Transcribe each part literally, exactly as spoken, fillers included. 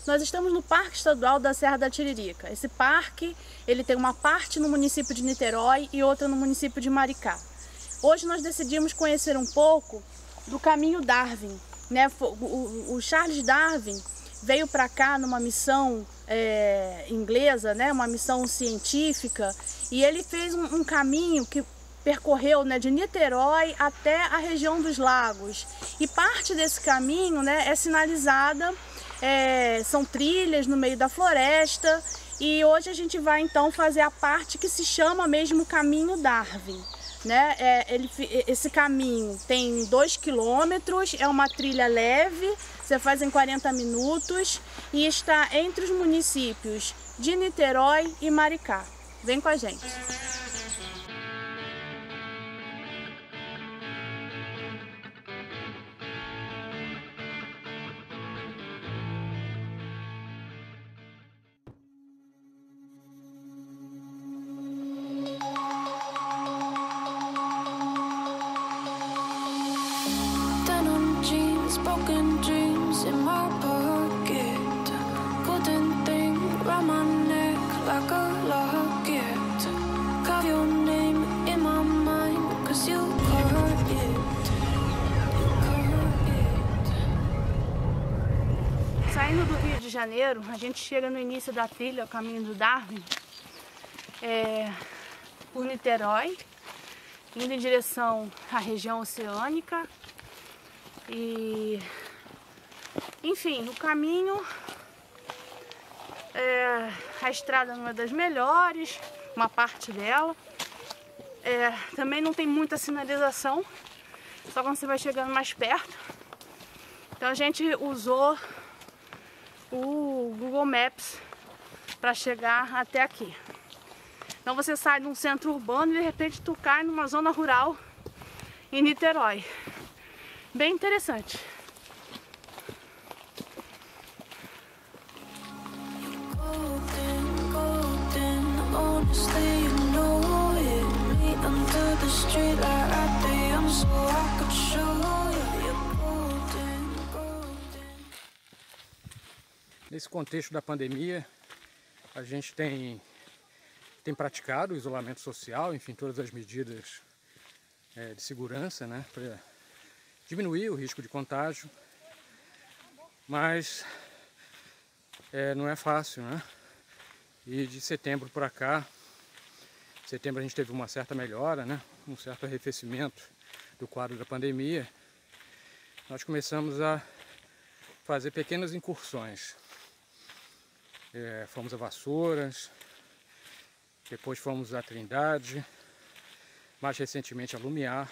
Nós estamos no Parque Estadual da Serra da Tiririca. Esse parque, ele tem uma parte no município de Niterói e outra no município de Maricá. Hoje nós decidimos conhecer um pouco do caminho Darwin, né? O Charles Darwin veio para cá numa missão é, inglesa, né? Uma missão científica, e ele fez um, um caminho que percorreu, né, de Niterói até a região dos lagos. E parte desse caminho, né, é sinalizada, é, são trilhas no meio da floresta, e hoje a gente vai então fazer a parte que se chama mesmo Caminho Darwin. Né? É, ele, esse caminho tem dois quilômetros, é uma trilha leve, você faz em quarenta minutos e está entre os municípios de Niterói e Maricá. Vem com a gente! Broken dreams in my pocket, golden thing round my neck like a locket. Carve your name in my mind, cause you carved it, you carved it. Saindo do Rio de Janeiro, a gente chega no início da trilha, o Caminho do Darwin, é, por Niterói, indo em direção à região oceânica. E, enfim, o caminho, é, a estrada não é das melhores, uma parte dela, é, também não tem muita sinalização, só quando você vai chegando mais perto. Então a gente usou o Google Maps para chegar até aqui. Então você sai de um centro urbano e de repente tu cai numa zona rural em Niterói. Bem interessante. Nesse contexto da pandemia, a gente tem, tem praticado o isolamento social, enfim, todas as medidas é, de segurança, né, pra diminuir o risco de contágio, mas é, não é fácil, né? E de setembro para cá, setembro a gente teve uma certa melhora, né? Um certo arrefecimento do quadro da pandemia. Nós começamos a fazer pequenas incursões. É, fomos a Vassouras, depois fomos a Trindade, mais recentemente a Lumiar.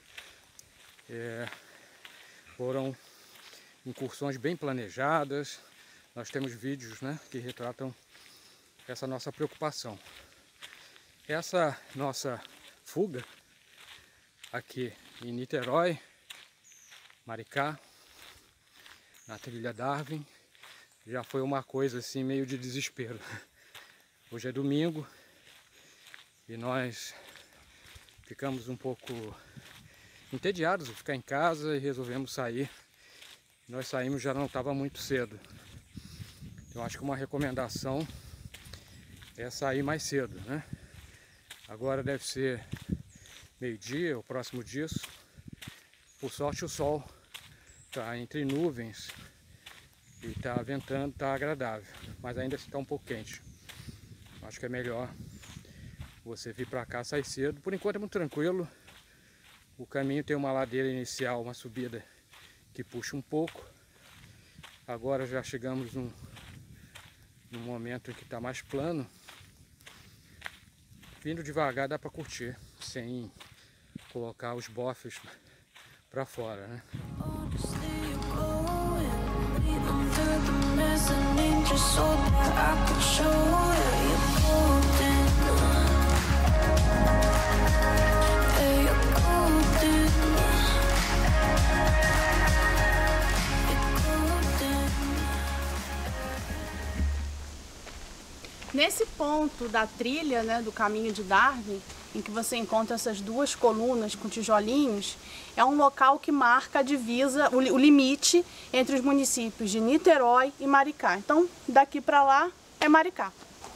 É, foram incursões bem planejadas. Nós temos vídeos, né, que retratam essa nossa preocupação. Essa nossa fuga aqui em Niterói, Maricá, na trilha Darwin, já foi uma coisa assim meio de desespero. Hoje é domingo e nós ficamos um pouco entediados de ficar em casa e resolvemos sair. Nós saímos, já não estava muito cedo. Eu acho que uma recomendação é sair mais cedo, né? Agora deve ser meio-dia ou próximo disso. Por sorte o sol está entre nuvens e está ventando, está agradável, mas ainda está um pouco quente. Acho que é melhor você vir para cá, sair cedo. Por enquanto é muito tranquilo. O caminho tem uma ladeira inicial, uma subida que puxa um pouco. Agora já chegamos num, num momento em que está mais plano. Vindo devagar dá para curtir, sem colocar os bofes para fora, né? Nesse ponto da trilha, né, do Caminho de Darwin, em que você encontra essas duas colunas com tijolinhos, é um local que marca a divisa, o limite entre os municípios de Niterói e Maricá. Então, daqui para lá é Maricá.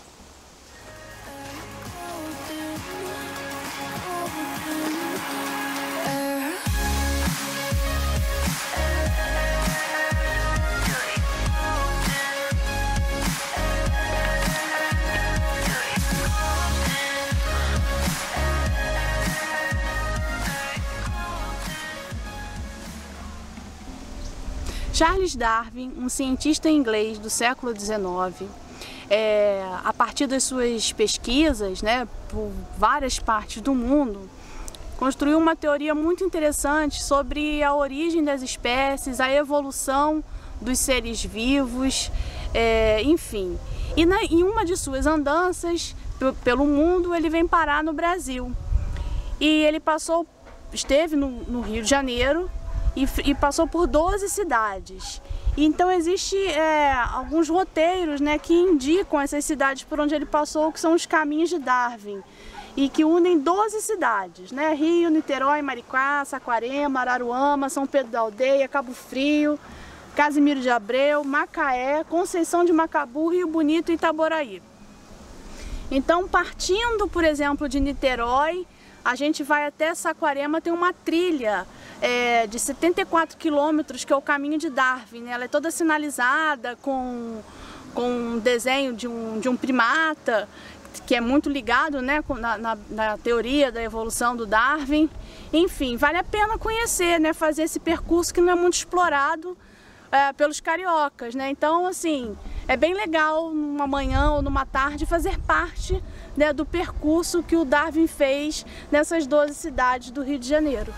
Charles Darwin, um cientista inglês do século dezenove, é, a partir das suas pesquisas, né, por várias partes do mundo, construiu uma teoria muito interessante sobre a origem das espécies, a evolução dos seres vivos, é, enfim. E na, em uma de suas andanças pelo mundo, ele vem parar no Brasil. E ele passou, esteve no, no Rio de Janeiro, E, e passou por doze cidades. Então existem é, alguns roteiros, né, que indicam essas cidades por onde ele passou, que são os caminhos de Darwin, e que unem doze cidades, né, Rio, Niterói, Maricá, Saquarema, Araruama, São Pedro da Aldeia, Cabo Frio, Casimiro de Abreu, Macaé, Conceição de Macabu, Rio Bonito e Itaboraí. Então, partindo, por exemplo, de Niterói, a gente vai até Saquarema, tem uma trilha é, de setenta e quatro quilômetros, que é o caminho de Darwin, né? Ela é toda sinalizada com, com um desenho de um, de um primata, que é muito ligado, né, na, na, na teoria da evolução do Darwin. Enfim, vale a pena conhecer, né, fazer esse percurso que não é muito explorado é, pelos cariocas, né? Então, assim, é bem legal numa manhã ou numa tarde fazer parte, né, do percurso que o Darwin fez nessas doze cidades do Rio de Janeiro.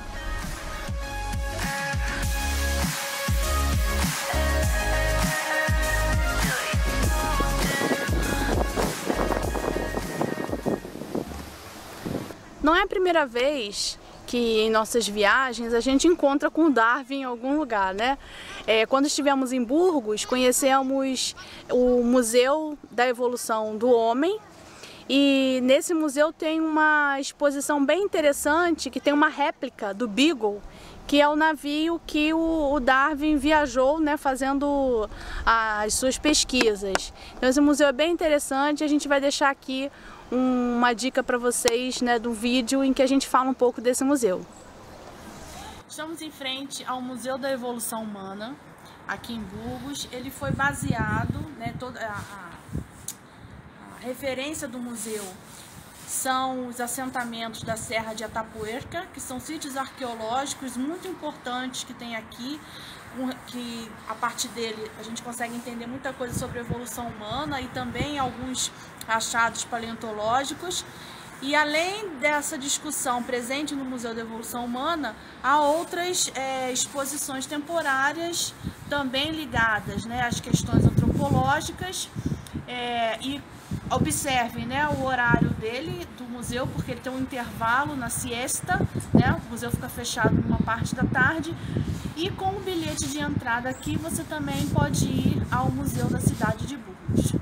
Não é a primeira vez que em nossas viagens a gente encontra com o Darwin em algum lugar, né? É, quando estivemos em Burgos, conhecemos o Museu da Evolução do Homem, e nesse museu tem uma exposição bem interessante, que tem uma réplica do Beagle, que é o navio que o, o Darwin viajou, né, fazendo as suas pesquisas. Então esse museu é bem interessante, a gente vai deixar aqui uma dica para vocês, né, do vídeo em que a gente fala um pouco desse museu. Estamos em frente ao Museu da Evolução Humana, aqui em Burgos. Ele foi baseado, né, toda a, a, a referência do museu são os assentamentos da Serra de Atapuerca, que são sítios arqueológicos muito importantes que tem aqui, que a partir dele a gente consegue entender muita coisa sobre a evolução humana e também alguns achados paleontológicos. E além dessa discussão presente no Museu da Evolução Humana, há outras é, exposições temporárias também ligadas, né, às questões antropológicas. É, e observem, né, o horário dele, do museu, porque ele tem um intervalo na siesta, né, o museu fica fechado numa parte da tarde. E com o bilhete de entrada aqui, você também pode ir ao Museu da Cidade de Burgos.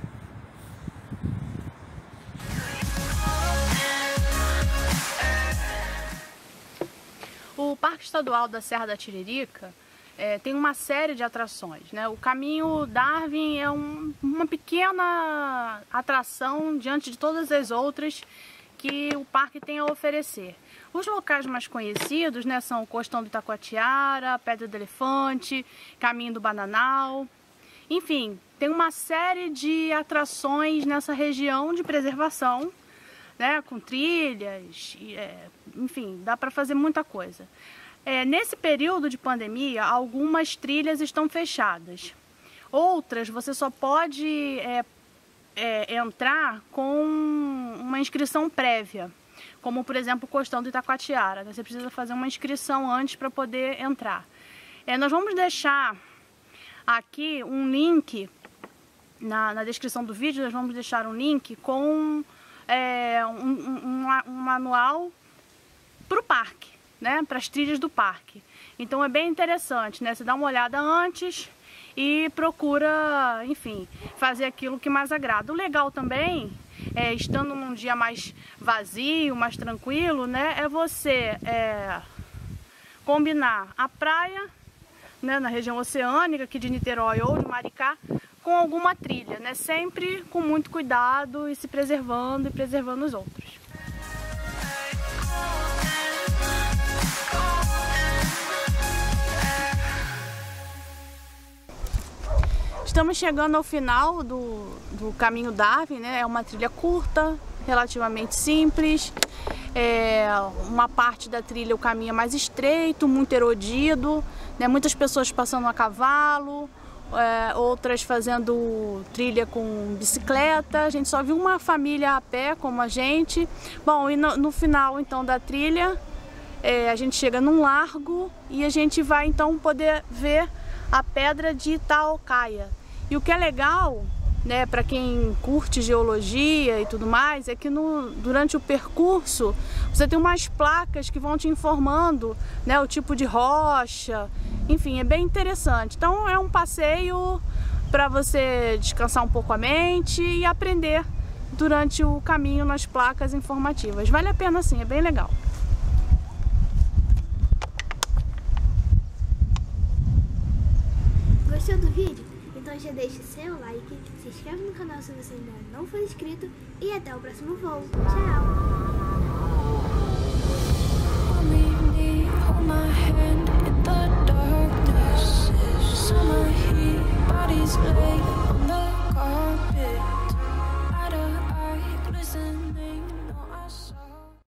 O Parque Estadual da Serra da Tiririca é, tem uma série de atrações, né? O Caminho Darwin é um, uma pequena atração diante de todas as outras que o parque tem a oferecer. Os locais mais conhecidos, né, são o Costão do Itacoatiara, Pedra do Elefante, Caminho do Bananal. Enfim, tem uma série de atrações nessa região de preservação, né, com trilhas, é, enfim, dá para fazer muita coisa. É, nesse período de pandemia, algumas trilhas estão fechadas. Outras você só pode é, é, entrar com uma inscrição prévia, como por exemplo o Costão do Itacoatiara. Você precisa fazer uma inscrição antes para poder entrar. É, nós vamos deixar aqui um link, na, na descrição do vídeo, nós vamos deixar um link com é, um, um, um manual para o parque, né, para as trilhas do parque. Então é bem interessante, né? Você dá uma olhada antes e procura, enfim, fazer aquilo que mais agrada. O legal também é, estando num dia mais vazio, mais tranquilo, né, é você é, combinar a praia, né, na região oceânica aqui de Niterói ou de Maricá, com alguma trilha, né, sempre com muito cuidado e se preservando e preservando os outros. Estamos chegando ao final do, do Caminho Darwin, né? É uma trilha curta, relativamente simples. É uma parte da trilha o caminho é mais estreito, muito erodido, né? Muitas pessoas passando a cavalo, é, outras fazendo trilha com bicicleta. A gente só viu uma família a pé, como a gente. Bom, e no, no final então da trilha, é, a gente chega num largo e a gente vai então poder ver a pedra de Itaocaia. E o que é legal, né, para quem curte geologia e tudo mais, é que no, durante o percurso você tem umas placas que vão te informando, né, o tipo de rocha, enfim, é bem interessante. Então é um passeio para você descansar um pouco a mente e aprender durante o caminho nas placas informativas. Vale a pena sim, é bem legal. Gostou do vídeo? Então já deixa seu like, se inscreve no canal se você ainda não for inscrito e até o próximo voo. Tchau!